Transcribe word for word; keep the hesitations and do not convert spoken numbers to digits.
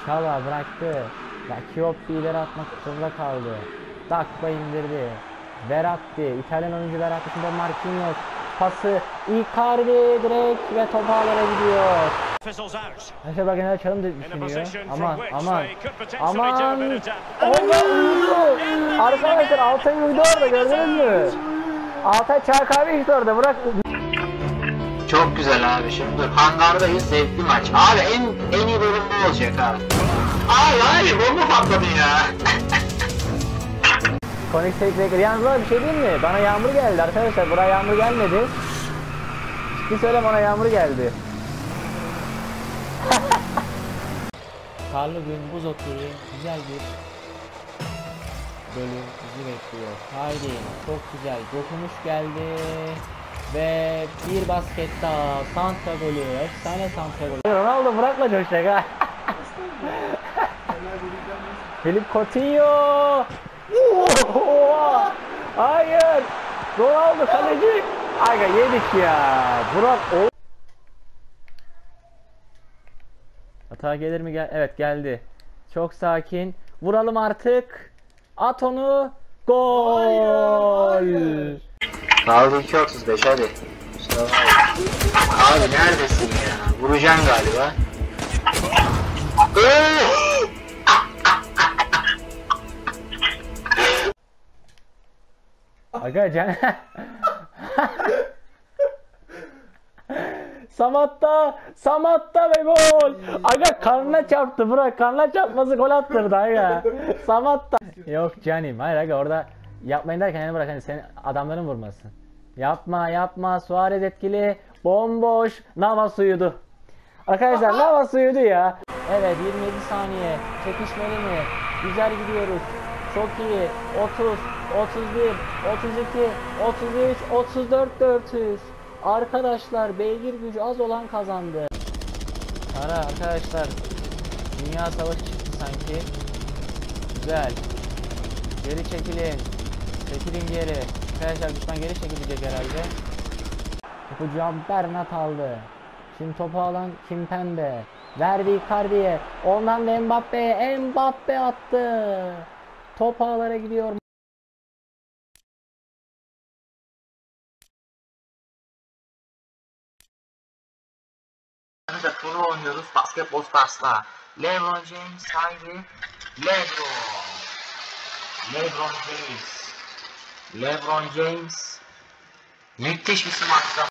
Çala bıraktı. Chioppi ileri atmak zorunda kaldı. Dakika indirdi. Verratti, İtalyan oyuncu Verratti, şimdi Marquinhos pası, Icardi direkt ve top ağlara gidiyor. Arkadaşlar bakın neler çalım düşünüyor. Aman aman aman. Allah uyudu. Arkadaşlar Altay uyudu orada, gördünüz mü? Altay çay kahve içti orada, bırak. Çok güzel abi, şimdi dur, hangardayız, zevkli maç. Abi en en iyi bölüm bu olacak abi. Abi abi bomba patladı ya. Konik Tekrar. Yalnız var bir şey değil mi? Bana yağmur geldi arkadaşlar. Buraya yağmur gelmedi. Ciddi söyleyeyim, bana yağmur geldi. Karlı gün, buz oturu, güzel bir bölüm bizi bekliyor. Haydi, çok güzel. Dokunuş geldi. Ve bir basket daha. Santra golü. Efsane Santra golü. Ronaldo bırakma coşacak ha. Philippe Coutinho. Hayır. Ronaldo kaleci. Aga yedik ya. Burak o. Hata gelir mi? Gel evet geldi. Çok sakin. Vuralım artık. At onu. Gol. Hayır. Kaldı iki otuz beş, hadi. Abi neredesin ya? Vuracaksın galiba. Aga can. Samatta, Samatta ve gol. Aga karnına çarptı, bırak, karnına çarpması gol attırdı aga. Samatta. Yok canim, hayır aga orada yapmayın derken yani bırak, hani senin adamların vurmasın. Yapma yapma, Suarez etkili, bomboş, Navas uyudu. Arkadaşlar Navas uyudu ya. Evet, yirmi yedi saniye, çekişmeli mi? Güzel gidiyoruz. Çok iyi. otuz, otuz bir, otuz iki, otuz üç, otuz dört, dört yüz. Arkadaşlar beygir gücü az olan kazandı. Ara arkadaşlar. Dünya savaşı çıktı sanki. Güzel. Geri çekilin. Çekilin geri. Arkadaşlar lütfen geri çekilecek herhalde. Topu Bernat aldı. Şimdi topu alan Kimpembe. Verdi Icardi'ye. Ondan da Mbappe'ye. Mbappe attı. Top ağlara gidiyor. Biz de turnuva oynuyoruz Basketball Stars'la. LeBron James, haydi. LeBron. LeBron James. LeBron James. Müthiş bir smaçta.